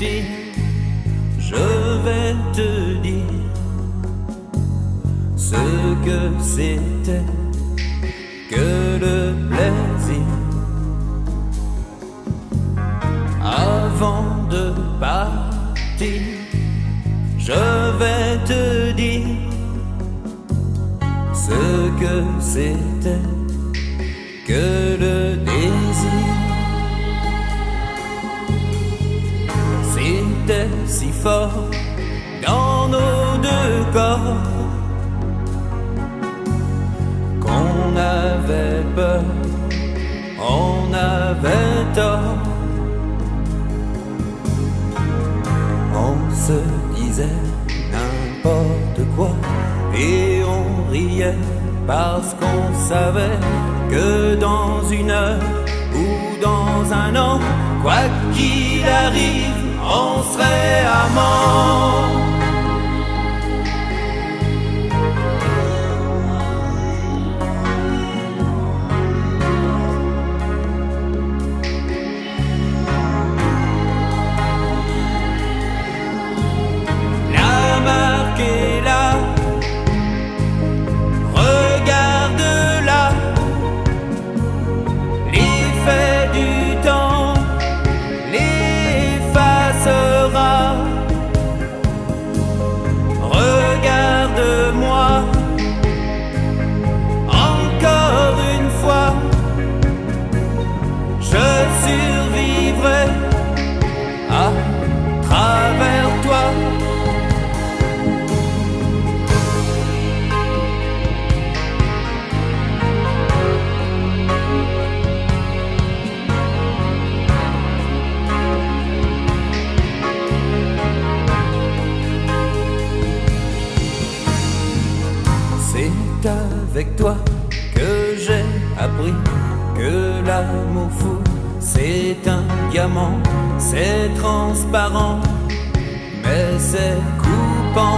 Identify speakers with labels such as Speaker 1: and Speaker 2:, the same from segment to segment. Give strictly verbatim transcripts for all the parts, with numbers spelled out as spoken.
Speaker 1: partir, je vais te dire ce que c'était que le plaisir. Avant de partir, je vais te dire ce que c'était que le désir. C'était si fort dans nos deux corps qu'on avait peur, on avait tort. On se disait n'importe quoi et on riait parce qu'on savait que dans une heure ou dans un an, quoi qu'il arrive, on serait amants. La marque est là, regarde-la, l'effet du temps l'effacera. Regarde-moi encore une fois, je survivrai à travers toi. C'est avec toi que j'ai appris que l'amour fou, c'est un diamant, c'est transparent, mais c'est coupant.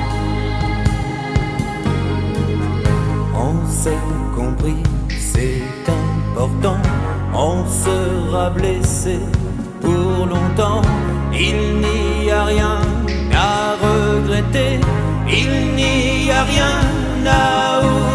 Speaker 1: On s'est compris, c'est important, on sera blessé pour longtemps. Il n'y a rien à regretter, il n'y a rien à oublier.